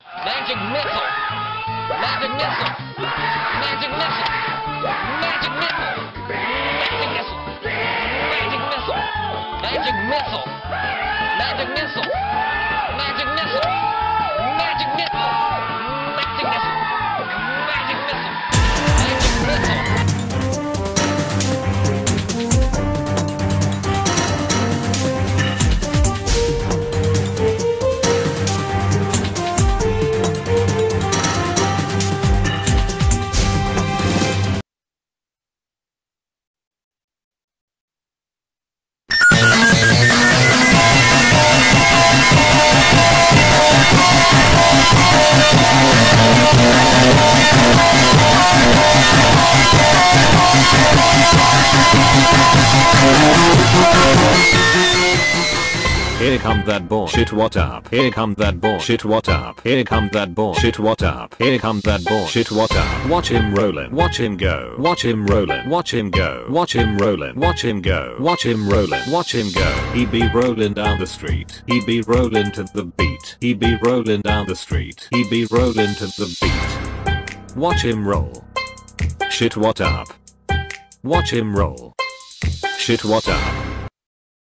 Magic missile. Magic missile. Magic missile. Magic missile. Magic missile. Magic missile. Magic missile. Magic missile. Magic missile. Magic missile. Magic missile. Magic missile. Magic missile. Here come that bullshit, what up? Here come that bullshit, what up? Here come that bullshit, what up? Here come that bullshit, what up? Watch him rollin', watch him go. Watch him rollin', watch him go. Watch him rollin', watch him go. Watch him rollin', watch him go. He be rollin' down the street. He be rollin' to the beat. He be rollin' down the street. He be rollin' to the beat. Watch him roll. Shit, what up? Watch him roll. Shit, what up?